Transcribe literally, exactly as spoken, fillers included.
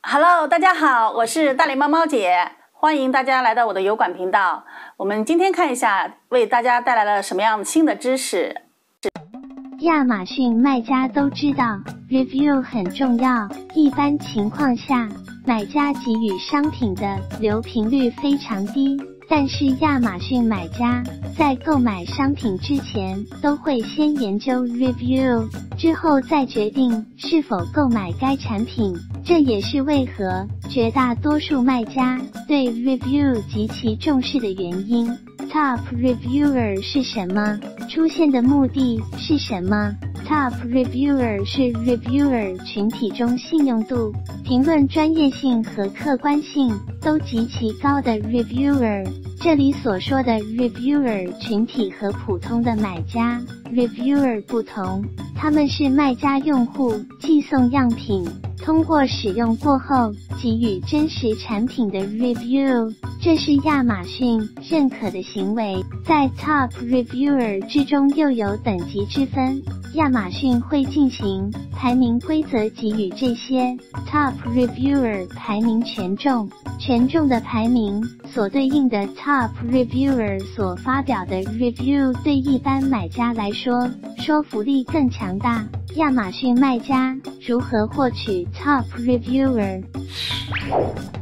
Hello， 大家好，我是大脸猫猫姐，欢迎大家来到我的油管频道。我们今天看一下，为大家带来了什么样新的知识。 亚马逊卖家都知道 review 很重要，一般情况下，买家给予商品的留评率非常低，但是亚马逊买家在购买商品之前都会先研究 review， 之后再决定是否购买该产品。这也是为何绝大多数卖家对 review 极其重视的原因。Top reviewer 是什么？出现的目的是什么？ Top reviewer 是 reviewer 群体中信用度、评论专业性和客观性都极其高的 reviewer。这里所说的 reviewer 群体和普通的买家 reviewer 不同，他们是卖家用户寄送样品，通过使用过后给予真实产品的 review， 这是亚马逊认可的行为。在 Top Reviewer 之中又有等级之分，亚马逊会进行排名规则给予这些 Top Reviewer 排名权重，权重的排名所对应的 Top Reviewer 所发表的 review 对一般买家来说说服力更强大。亚马逊卖家如何获取 Top Reviewer？